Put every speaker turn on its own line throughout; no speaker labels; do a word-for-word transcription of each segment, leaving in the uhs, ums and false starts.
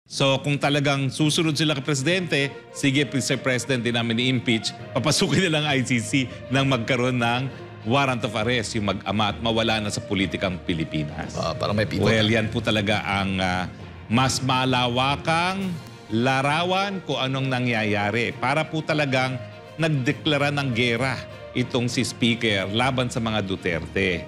So kung talagang susunod sila kay Presidente, sige, Mister President, din namin i-impeach, papasukin nilang I C C nang magkaroon ng warrant of arrest yung mag-ama at mawala na sa politikang Pilipinas.
Uh, parang may pito.
Well, yan po talaga ang uh, mas malawakang larawan kung anong nangyayari. Para po talagang nagdeklara ng gera itong si Speaker laban sa mga Duterte.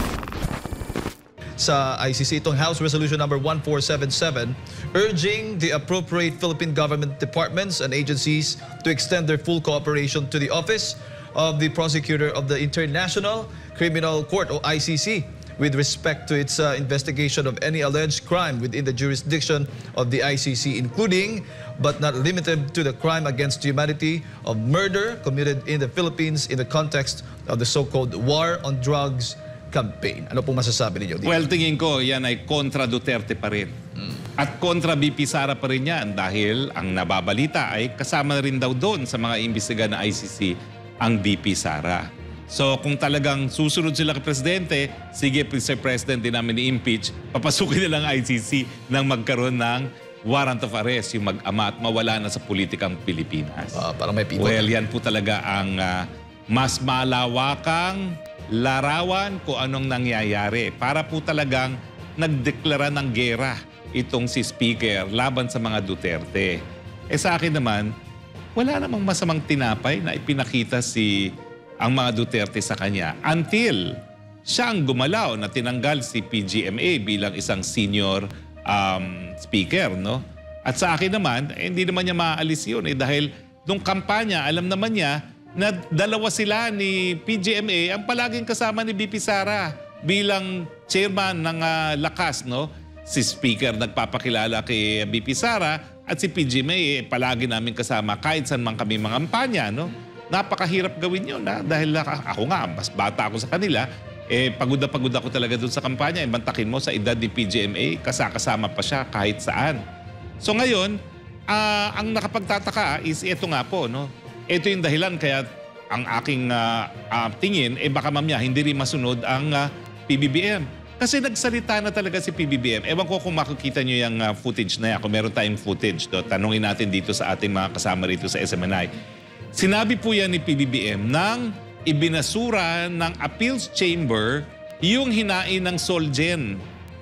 Sa I C C, itong House Resolution number one four seven seven urging the appropriate Philippine government departments and agencies to extend their full cooperation to the Office of the Prosecutor of the International Criminal Court o I C C with respect to its uh, investigation of any alleged crime within the jurisdiction of the I C C, including but not limited to the crime against humanity of murder committed in the Philippines in the context of the so-called war on drugs campaign. Ano pong masasabi ninyo dito?
Well, tingin ko yan ay kontra Duterte pa rin. Mm. At kontra B P Sara pa rin yan dahil ang nababalita ay kasama na rin daw doon sa mga imbestiga na I C C ang B P Sara. So kung talagang susunod sila kay Presidente, sige, Mister President, din namin i-impeach, papasukin nilang I C C nang magkaroon ng warrant of arrest yung mag-ama at mawala na sa politikang Pilipinas.
Uh, parang may pito.
Well, yan po talaga ang uh, mas malawakang larawan kung anong nangyayari. Para po talagang nagdeklara ng gera itong si Speaker laban sa mga Duterte. Eh sa akin naman, wala namang masamang tinapay na ipinakita si ang mga Duterte sa kanya until siya ang gumalaw na tinanggal si P G M A bilang isang senior um, speaker, no? At sa akin naman, eh, hindi naman niya maaalis yun eh, dahil nung kampanya, alam naman niya na dalawa sila ni P G M A ang palaging kasama ni B P Sara bilang chairman ng uh, Lakas, no? Si Speaker nagpapakilala kay B P Sara at si P G M A eh, palagi namin kasama kahit saan man kami mga kampanya, no? Napakahirap gawin yun, ha? Dahil ako nga, mas bata ako sa kanila, eh, pagod na pagod ako talaga dun sa kampanya. Eh, bantakin mo sa edad ni P G M A, kasakasama pa siya kahit saan. So ngayon, uh, ang nakapagtataka is ito nga po, no? Ito yung dahilan kaya ang aking uh, uh, tingin, eh baka mamaya hindi rin masunod ang uh, P B B M. Kasi nagsalita na talaga si P B B M. Ewan ko kung makikita nyo yung uh, footage na yan, kung meron tayong footage. Do, tanungin natin dito sa ating mga kasama rito sa S M N I. Sinabi po yan ni P B B M nang ibinasura ng Appeals Chamber yung hinain ng Solgen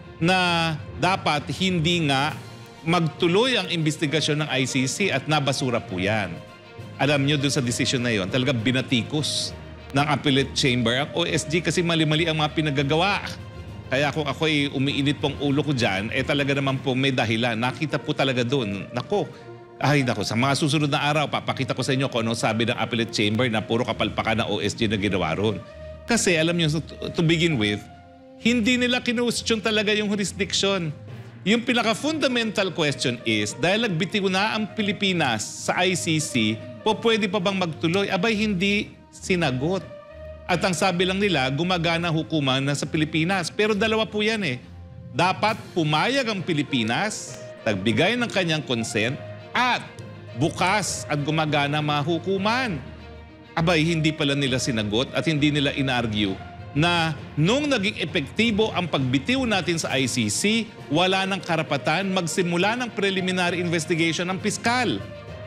na dapat hindi nga magtuloy ang investigasyon ng I C C at nabasura po yan. Alam nyo doon sa decision na yon, talaga binatikos ng Appellate Chamber ang O S G kasi mali-mali ang mga pinagagawa. Kaya kung ako ay umiinit pong ulo ko dyan, eh talaga naman po may dahilan. Nakita po talaga doon. Nako, ay nako, sa mga susunod na araw, papakita ko sa inyo kung anong sabi ng Appellate Chamber na puro kapalpakan ng O S G na ginawa ron. Kasi alam nyo, to begin with, hindi nila kinwestiyon talaga yung jurisdiction. Yung pinaka-fundamental question is, dahil nagbitiw na ang Pilipinas sa I C C, po pwede pa bang magtuloy? Abay, hindi sinagot. At ang sabi lang nila, gumagana hukuman na sa Pilipinas. Pero dalawa po yan eh. Dapat pumayag ang Pilipinas, nagbigay ng kanyang consent, at bukas at gumagana mga hukuman. Abay, hindi pala nila sinagot at hindi nila inargue na nung naging epektibo ang pagbitiw natin sa I C C, wala ng karapatan magsimula ng preliminary investigation ng piskal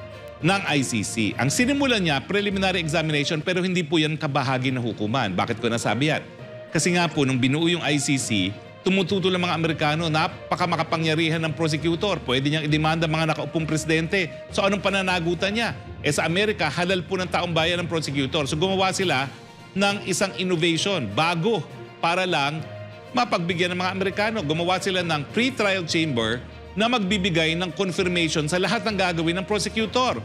ng I C C. Ang sinimulan niya, preliminary examination, pero hindi po yan kabahagi ng hukuman. Bakit ko nasabi yan? Kasi nga po, nung binuo yung I C C, tumututol ang mga Amerikano, napakamakapangyarihan ng prosecutor. Pwede niyang idemanda mga nakaupong presidente. So anong pananagutan niya? Eh sa Amerika, halal po ng taong bayan ng prosecutor. So gumawa sila ng isang innovation, bago, para lang mapagbigyan ng mga Amerikano. Gumawa sila ng pre-trial chamber na magbibigay ng confirmation sa lahat ng gagawin ng prosecutor.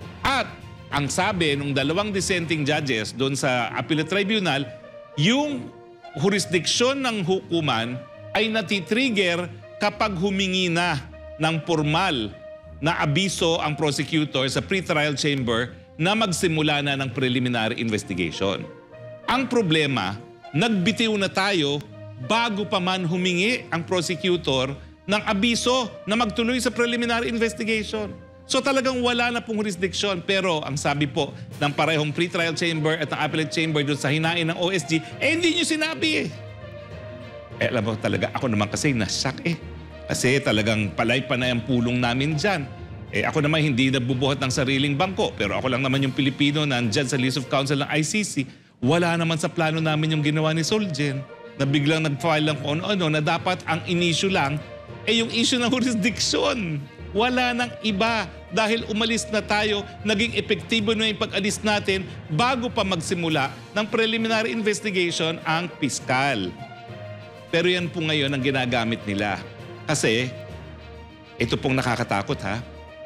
At ang sabi ng dalawang dissenting judges doon sa Appellate Tribunal, yung jurisdiksyon ng hukuman ay natitrigger kapag humingi na ng formal na abiso ang prosecutor sa pre-trial chamber na magsimula na ng preliminary investigation. Ang problema, nagbitiw na tayo bago pa man humingi ang prosecutor ng abiso na magtuloy sa preliminary investigation. So talagang wala na pong jurisdiction. Pero ang sabi po ng parehong pre-trial chamber at ng appellate chamber doon sa hinain ng O S G, eh hindi nyo sinabi eh. Eh alam mo talaga, ako naman kasi nasak eh. Kasi talagang palay-panay ang pulong namin dyan. Eh ako naman hindi nagbubuhat ng sariling bangko, pero ako lang naman yung Pilipino na andyan sa list of counsel ng I C C. Wala naman sa plano namin yung ginawa ni Solgen na biglang nag-file lang kung ano-ano na dapat ang in-issue lang eh yung issue ng jurisdiction. Wala nang iba dahil umalis na tayo, naging epektibo na yung pag-alis natin bago pa magsimula ng preliminary investigation ang piskal. Pero yan po ngayon ang ginagamit nila. Kasi ito pong nakakatakot ha.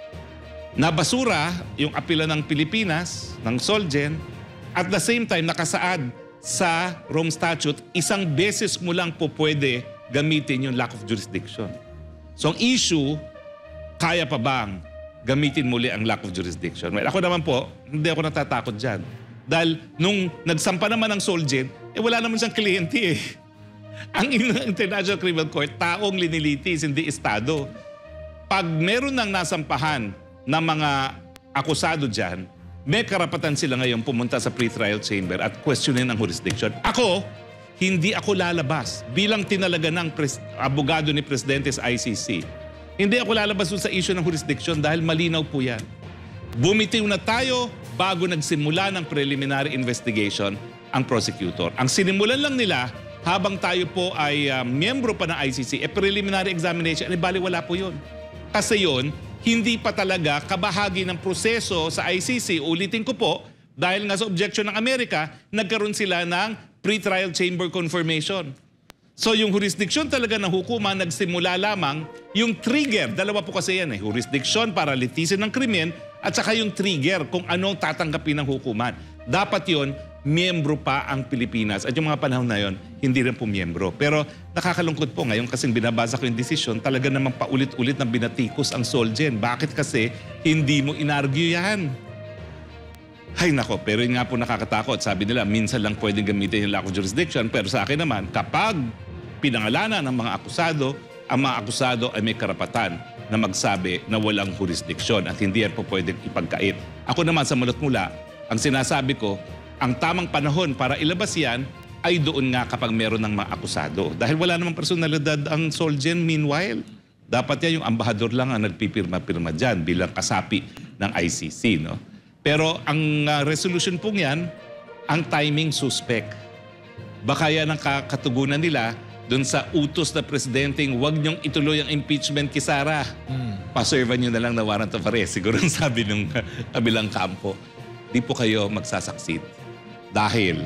Nabasura yung apela ng Pilipinas, ng Solgen, at the same time nakasaad sa Rome Statute, isang beses mo lang po pwede gamitin yung lack of jurisdiction. So ang issue, kaya pa bang gamitin muli ang lack of jurisdiction? Well, ako naman po, hindi ako natatakot dyan. Dahil nung nagsampa naman ng Solgen, eh wala naman siyang kliyente eh. Ang International Criminal Court, taong linilitis, hindi estado. Pag meron nang nasampahan ng mga akusado dyan, may karapatan sila ngayon pumunta sa pre-trial chamber at questionin ang jurisdiction. Ako, hindi ako lalabas bilang tinalaga ng abogado ni Presidente sa I C C. Hindi ako lalabas sa issue ng jurisdiction dahil malinaw po yan. Bumitiw na tayo bago nagsimula ng preliminary investigation ang prosecutor. Ang sinimulan lang nila habang tayo po ay uh, miyembro pa ng I C C, eh preliminary examination, eh bali wala po yun. Kasi yun, hindi pa talaga kabahagi ng proseso sa I C C. Ulitin ko po, dahil nga sa objection ng Amerika, nagkaroon sila ng pre-trial chamber confirmation. So yung jurisdiction talaga ng hukuman, nagsimula lamang yung trigger. Dalawa po kasi yan eh, jurisdiction para litisin ng krimen at saka yung trigger kung anong tatanggapin ng hukuman. Dapat yun, miyembro pa ang Pilipinas. At yung mga panahon na yon, hindi rin po miyembro. Pero nakakalungkot po ngayon kasi binabasa ko yung desisyon, talaga namang paulit-ulit na binatikos ang Solgen. Bakit kasi hindi mo inargue yan? Ay nako, pero yun nga po nakakatakot. Sabi nila, minsan lang pwedeng gamitin yung lack of jurisdiction. Pero sa akin naman, kapag pinangalanan ng mga akusado, ang mga akusado ay may karapatan na magsabi na walang jurisdiction at hindi yan po pwedeng ipagkait. Ako naman sa mulot mula, ang sinasabi ko, ang tamang panahon para ilabas yan ay doon nga kapag meron ng mga akusado. Dahil wala namang personalidad ang Solgen meanwhile. Dapat yan yung ambahador lang ang nagpipirma-pirma dyan bilang kasapi ng I C C. No? Pero ang uh, resolution pong yan, ang timing suspect. Baka yan ang katugunan nila doon sa utos na presidenteng huwag niyong ituloy ang impeachment kay Sara. Hmm. Paservan niyo na lang na warrant of arrest. Siguro ang sabi ng kabilang kampo. Di po kayo magsasucceed. Dahil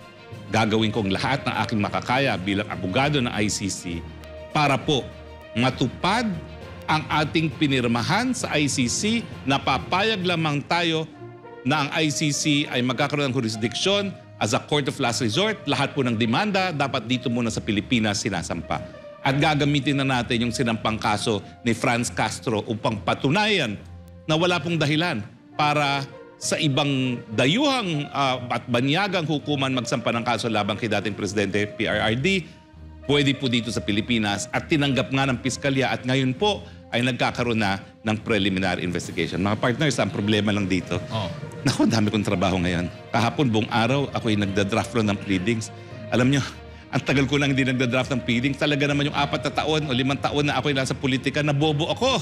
gagawin kong lahat ng aking makakaya bilang abogado ng I C C para po matupad ang ating pinirmahan sa I C C na papayag lamang tayo na ang I C C ay magkakaroon ng jurisdiction as a court of last resort. Lahat po ng demanda dapat dito muna sa Pilipinas sinasampa. At gagamitin na natin yung sinampang kaso ni Franz Castro upang patunayan na wala pong dahilan para sa ibang dayuhang uh, at banyagang hukuman magsampa ng kaso labang kay dating Presidente P R R D, pwede po dito sa Pilipinas at tinanggap nga ng piskalya at ngayon po ay nagkakaroon na ng preliminary investigation. Mga partners, ang problema lang dito, oh. Naku, dami kong trabaho ngayon. Kahapon, buong araw, ako'y nagda-draft lang ng pleadings. Alam nyo, ang tagal ko nang hindi nagda-draft ng pleadings. Talaga naman yung apat na taon o limang taon na ako'y nasa politika, nabobo ako.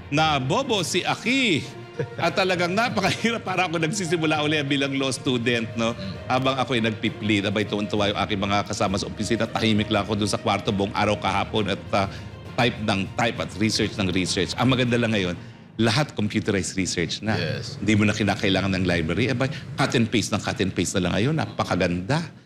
Nabobo si Aki. At talagang napakahirap para ako nagsisimula ulit bilang law student, no? Habang ako'y nagpiplead, abay tuwan-tuwa yung aking mga kasama sa opisina, tahimik lang ako doon sa kwarto buong araw kahapon at uh, type ng type at research ng research. Ang maganda lang ngayon, lahat computerized research na.
Yes.
Hindi mo na kinakailangan ng library. Abay, cut and paste ng cut and paste na lang ngayon, napakaganda.